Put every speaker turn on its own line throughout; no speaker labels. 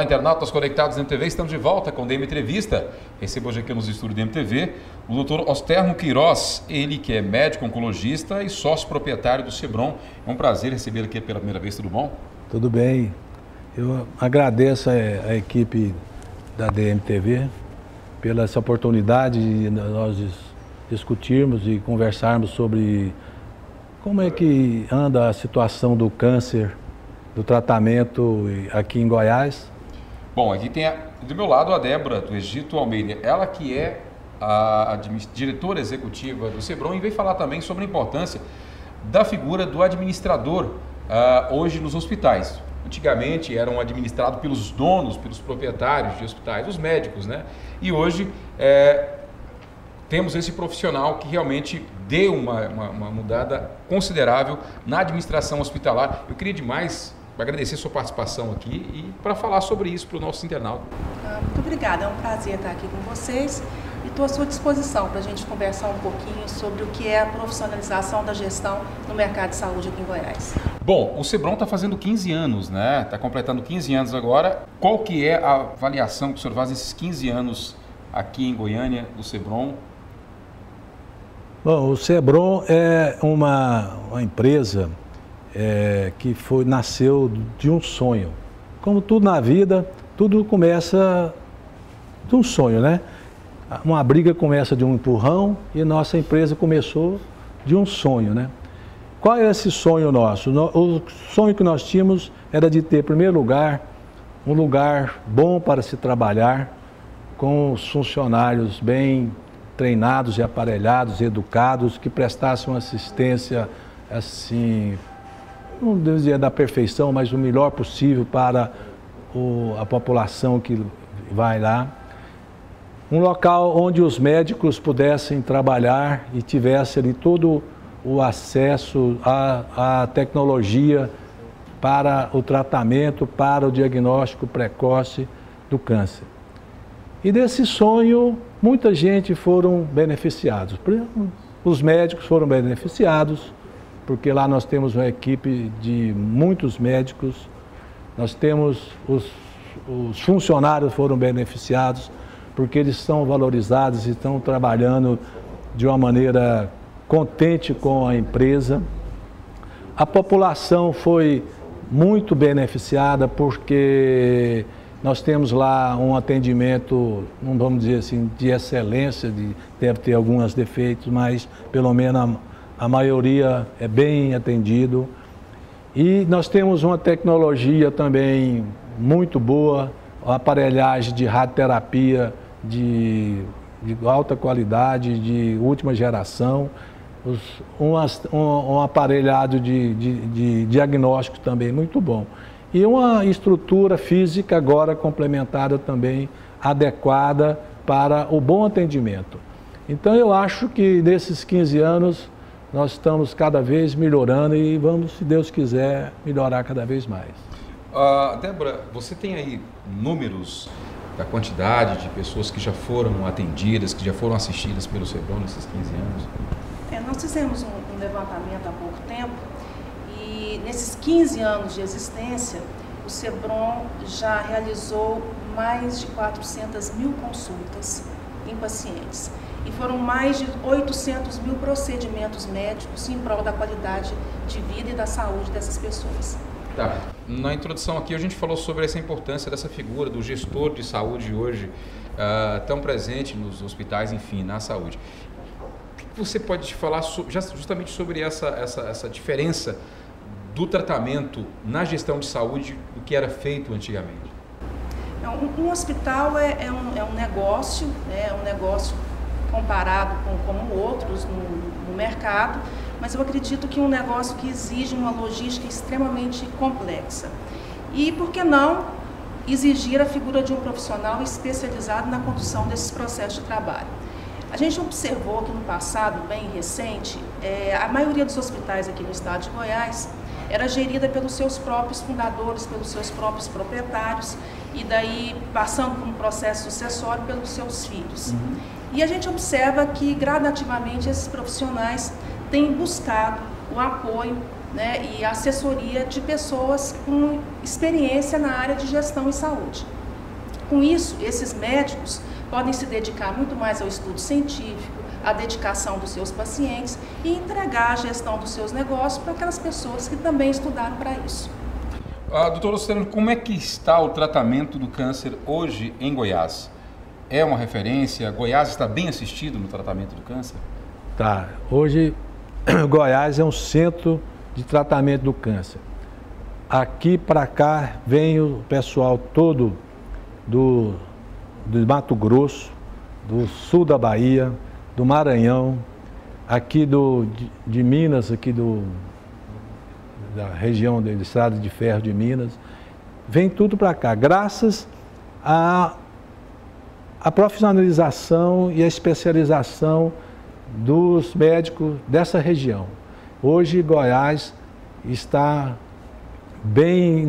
Olá, internautas conectados na MTV, estamos de volta com o DM Entrevista. Recebo hoje aqui nos estúdios da MTV o Dr. Ostermo Queiroz, ele que é médico oncologista e sócio proprietário do Sebron. É um prazer recebê-lo aqui pela primeira vez, tudo bom?
Tudo bem. Eu agradeço a equipe da DMTV pela essa oportunidade de nós discutirmos e conversarmos sobre como é que anda a situação do câncer, do tratamento aqui em Goiás.
Bom, aqui tem do meu lado a Débora do Egito Almeida, ela que é a diretora executiva do Sebron e veio falar também sobre a importância da figura do administrador hoje nos hospitais. Antigamente eram administrados pelos donos, pelos proprietários de hospitais, os médicos, né? E hoje temos esse profissional que realmente deu uma mudada considerável na administração hospitalar. Eu queria demais agradecer a sua participação aqui e para falar sobre isso para o nosso internauta.
Muito obrigada, é um prazer estar aqui com vocês e estou à sua disposição para a gente conversar um pouquinho sobre o que é a profissionalização da gestão no mercado de saúde aqui em Goiás.
Bom, o Sebron está fazendo 15 anos, né? Está completando 15 anos agora. Qual que é a avaliação que o senhor faz nesses 15 anos aqui em Goiânia do Sebron?
Bom, o Sebron é uma empresa que nasceu de um sonho. Como tudo na vida, tudo começa de um sonho, né? Uma briga começa de um empurrão e nossa empresa começou de um sonho, né? Qual é esse sonho nosso? O sonho que nós tínhamos era de ter, em primeiro lugar, um lugar bom para se trabalhar, com os funcionários bem treinados e aparelhados, educados, que prestassem uma assistência assim, não devo dizer da perfeição, mas o melhor possível para a população que vai lá. Um local onde os médicos pudessem trabalhar e tivessem ali todo o acesso à tecnologia para o tratamento, para o diagnóstico precoce do câncer. E desse sonho, muita gente foram beneficiados. Os médicos foram beneficiados, porque lá nós temos uma equipe de muitos médicos, nós temos os funcionários foram beneficiados, porque eles são valorizados e estão trabalhando de uma maneira contente com a empresa. A população foi muito beneficiada, porque nós temos lá um atendimento, não vamos dizer assim, de excelência, deve ter alguns defeitos, mas pelo menos a maioria é bem atendido. E nós temos uma tecnologia também muito boa, uma aparelhagem de radioterapia de alta qualidade, de última geração, um aparelhado de diagnóstico também muito bom. E uma estrutura física agora complementada também, adequada para o bom atendimento. Então eu acho que nesses 15 anos nós estamos cada vez melhorando e vamos, se Deus quiser, melhorar cada vez mais.
Débora, você tem aí números da quantidade de pessoas que já foram atendidas, que já foram assistidas pelo Sebron nesses 15 anos?
Nós fizemos um levantamento há pouco tempo e nesses 15 anos de existência, o Sebron já realizou mais de 400 mil consultas em pacientes. E foram mais de 800 mil procedimentos médicos em prol da qualidade de vida e da saúde dessas pessoas.
Tá. Na introdução aqui a gente falou sobre essa importância dessa figura do gestor de saúde hoje, tão presente nos hospitais, enfim, na saúde. O que você pode falar justamente sobre essa diferença do tratamento na gestão de saúde do que era feito antigamente?
Um hospital é um negócio, né? É um negócio comparado com outros no mercado, mas eu acredito que é um negócio que exige uma logística extremamente complexa. E por que não exigir a figura de um profissional especializado na condução desses processos de trabalho? A gente observou que no passado, bem recente, a maioria dos hospitais aqui no estado de Goiás era gerida pelos seus próprios fundadores, pelos seus próprios proprietários, e daí passando por um processo sucessório pelos seus filhos. E a gente observa que gradativamente esses profissionais têm buscado o apoio né, e assessoria de pessoas com experiência na área de gestão e saúde. Com isso, esses médicos podem se dedicar muito mais ao estudo científico, à dedicação dos seus pacientes e entregar a gestão dos seus negócios para aquelas pessoas que também estudaram para isso.
Doutor Luciano, como é que está o tratamento do câncer hoje em Goiás? É uma referência? Goiás está bem assistido no tratamento do câncer?
Tá. Hoje, Goiás é um centro de tratamento do câncer. Aqui para cá vem o pessoal todo do Mato Grosso, do sul da Bahia, do Maranhão, aqui de Minas, aqui da região da Estrada de Ferro de Minas, vem tudo para cá, graças à profissionalização e à especialização dos médicos dessa região. Hoje, Goiás está bem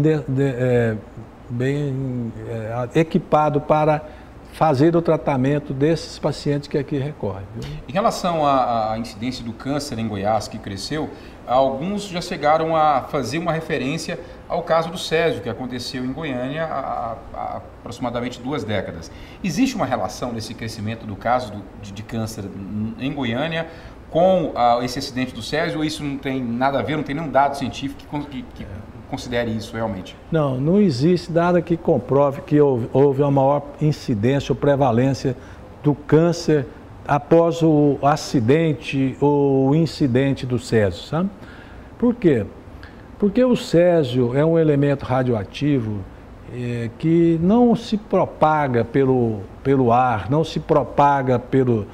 equipado para fazer o tratamento desses pacientes que aqui recorrem.
Em relação à incidência do câncer em Goiás, que cresceu, alguns já chegaram a fazer uma referência ao caso do Césio, que aconteceu em Goiânia há aproximadamente 2 décadas. Existe uma relação desse crescimento do caso de câncer em Goiânia com esse acidente do Césio, ou isso não tem nada a ver, não tem nenhum dado científico que considere isso realmente?
Não existe nada que comprove que houve uma maior incidência ou prevalência do câncer após o acidente ou o incidente do Césio, sabe? Por quê? Porque o Césio é um elemento radioativo que não se propaga pelo ar, não se propaga pelo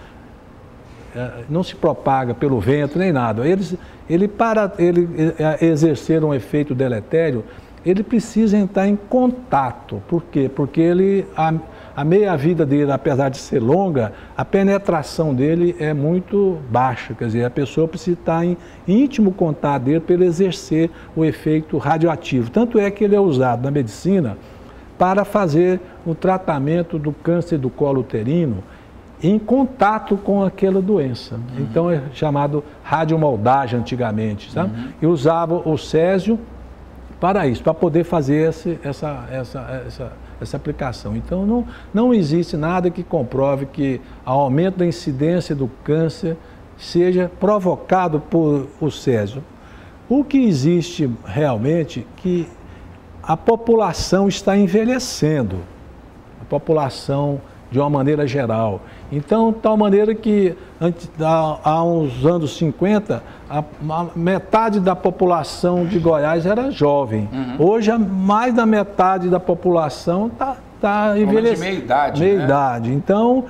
vento nem nada. Para ele exercer um efeito deletério, ele precisa entrar em contato. Por quê? Porque a meia-vida dele, apesar de ser longa, a penetração dele é muito baixa. Quer dizer, a pessoa precisa estar em íntimo contato dele para ele exercer o efeito radioativo. Tanto é que ele é usado na medicina para fazer o tratamento do câncer do colo uterino em contato com aquela doença. Então é chamado radiomoldagem antigamente, sabe? E usava o Césio para isso, para poder fazer essa aplicação. Então não existe nada que comprove que o aumento da incidência do câncer seja provocado por o Césio. O que existe realmente é que a população está envelhecendo, a população de uma maneira geral. Então, de tal maneira que há uns anos 50, a metade da população de Goiás era jovem. Hoje, mais da metade da população está envelhecendo. Meia idade. Então,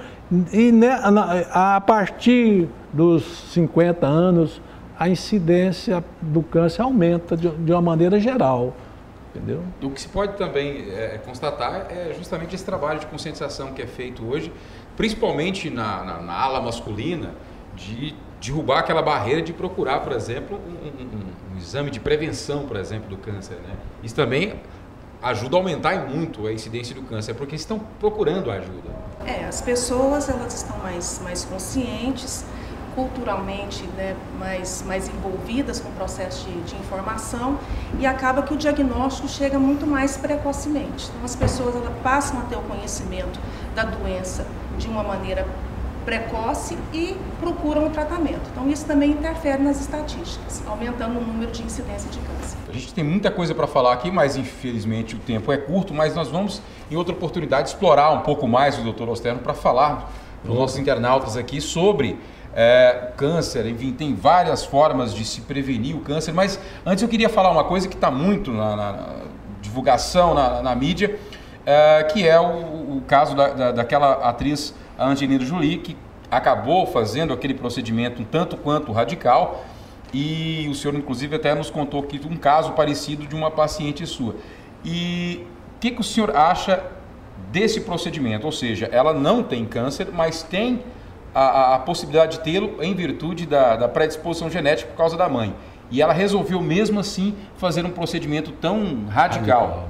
a partir dos 50 anos, a incidência do câncer aumenta de uma maneira geral. Entendeu?
O que se pode também constatar é justamente esse trabalho de conscientização que é feito hoje, principalmente na ala masculina, de derrubar aquela barreira de procurar, por exemplo, um exame de prevenção, por exemplo, do câncer, né? Isso também ajuda a aumentar muito a incidência do câncer, porque estão procurando ajuda.
As pessoas elas estão mais conscientes, culturalmente, né, mais envolvidas com o processo de informação, e acaba que o diagnóstico chega muito mais precocemente. Então as pessoas elas passam a ter o conhecimento da doença de uma maneira precoce e procuram o tratamento. Então isso também interfere nas estatísticas, aumentando o número de incidência de câncer.
A gente tem muita coisa para falar aqui, mas infelizmente o tempo é curto, mas nós vamos em outra oportunidade explorar um pouco mais o Dr. Osterno para falar para os nossos internautas aqui sobre câncer. Enfim, tem várias formas de se prevenir o câncer, mas antes eu queria falar uma coisa que está muito na divulgação, na mídia, que é o caso daquela atriz Angelina Jolie, que acabou fazendo aquele procedimento um tanto quanto radical, e o senhor inclusive até nos contou aqui um caso parecido de uma paciente sua. E o que o senhor acha desse procedimento? Ou seja, ela não tem câncer, mas tem a possibilidade de tê-lo em virtude da predisposição genética por causa da mãe. E ela resolveu mesmo assim fazer um procedimento tão radical.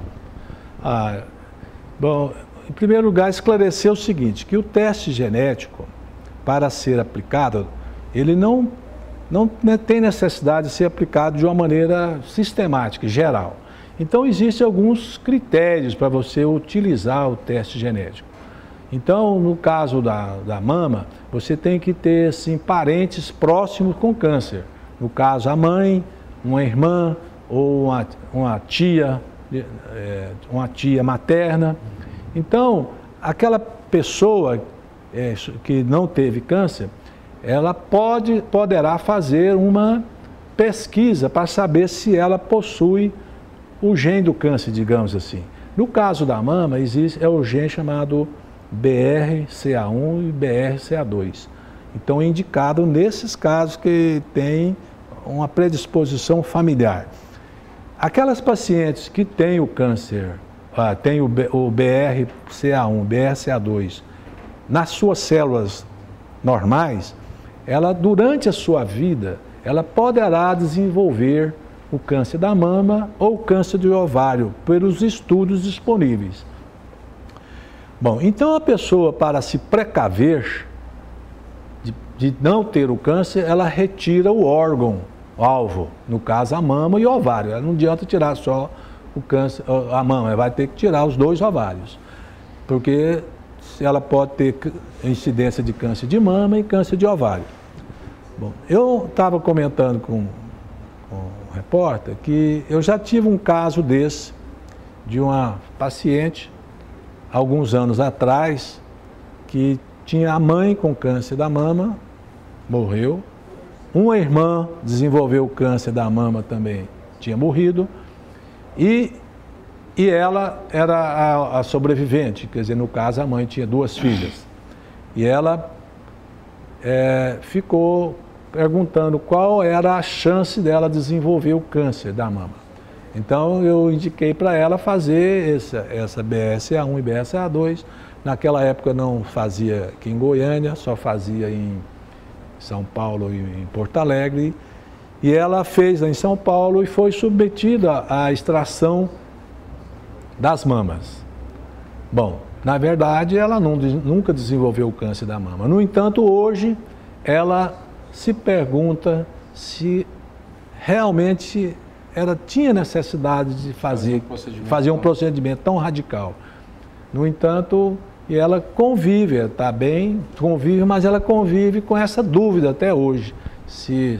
Bom, em primeiro lugar, esclarecer o seguinte, que o teste genético, para ser aplicado, ele não não tem necessidade de ser aplicado de uma maneira sistemática, geral. Então, existem alguns critérios para você utilizar o teste genético. Então, no caso da mama, você tem que ter, assim, parentes próximos com câncer. No caso, a mãe, uma irmã ou uma tia materna. Então, aquela pessoa que não teve câncer, ela poderá fazer uma pesquisa para saber se ela possui o gene do câncer, digamos assim. No caso da mama, existe o gene chamado BRCA1 e BRCA2. Então, é indicado nesses casos que tem uma predisposição familiar. Aquelas pacientes que têm o câncer, têm o BRCA1, BRCA2, nas suas células normais, ela, durante a sua vida, ela poderá desenvolver o câncer da mama ou o câncer do ovário, pelos estudos disponíveis. Bom, então a pessoa, para se precaver de não ter o câncer, ela retira o órgão alvo, no caso a mama e o ovário. Ela não adianta tirar só o câncer, a mama, ela vai ter que tirar os 2 ovários, porque ela pode ter incidência de câncer de mama e câncer de ovário. Bom, eu estava comentando com um repórter que eu já tive um caso desse, de uma paciente, alguns anos atrás, que tinha a mãe com câncer da mama, morreu, uma irmã desenvolveu câncer da mama também, tinha morrido, e ela era a sobrevivente, quer dizer, no caso a mãe tinha 2 filhas, e ela ficou perguntando qual era a chance dela desenvolver o câncer da mama. Então eu indiquei para ela fazer essa BRCA1 e BRCA2. Naquela época não fazia aqui em Goiânia, só fazia em São Paulo e em Porto Alegre. E ela fez em São Paulo e foi submetida à extração das mamas. Bom, na verdade ela nunca desenvolveu o câncer da mama. No entanto, hoje ela se pergunta se realmente ela tinha necessidade de fazer um procedimento tão radical. No entanto, ela convive, está bem, convive, mas ela convive com essa dúvida até hoje, se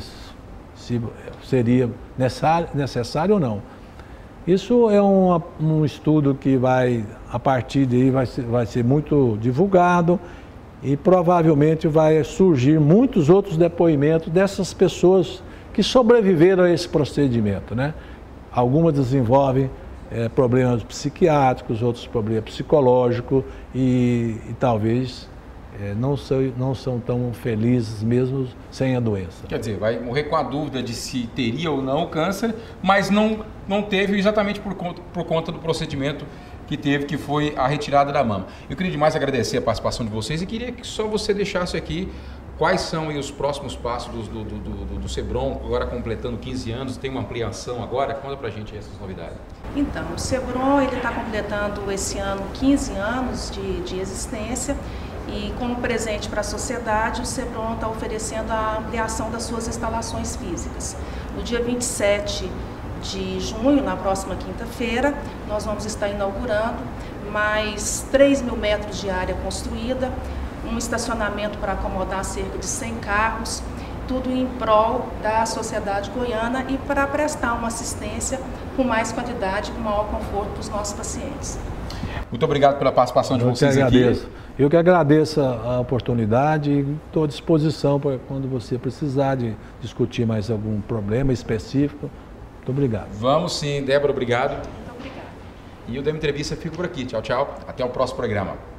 seria necessário ou não. Isso é um estudo que vai, a partir daí, vai ser muito divulgado e provavelmente vai surgir muitos outros depoimentos dessas pessoas que sobreviveram a esse procedimento, né? Algumas desenvolvem problemas psiquiátricos, outros problemas psicológicos e talvez não são tão felizes mesmo sem a doença.
Quer dizer, vai morrer com a dúvida de se teria ou não o câncer, mas não teve exatamente por conta do procedimento que teve, que foi a retirada da mama. Eu queria demais agradecer a participação de vocês e queria que só você deixasse aqui quais são aí os próximos passos do Sebron, agora completando 15 anos, tem uma ampliação agora? Conta pra gente essas novidades.
Então, o Sebron está completando esse ano 15 anos de existência e como presente para a sociedade, o Sebron está oferecendo a ampliação das suas instalações físicas. No dia 27 de junho, na próxima quinta-feira, nós vamos estar inaugurando mais 3.000 metros de área construída, um estacionamento para acomodar cerca de 100 carros, tudo em prol da sociedade goiana e para prestar uma assistência com mais qualidade e com maior conforto para os nossos pacientes.
Muito obrigado pela participação de vocês aqui.
Eu que agradeço a oportunidade e estou à disposição para quando você precisar de discutir mais algum problema específico. Muito obrigado.
Vamos sim, Débora, obrigado.
Muito obrigada.
E o da Entrevista fica por aqui. Tchau, tchau. Até o próximo programa.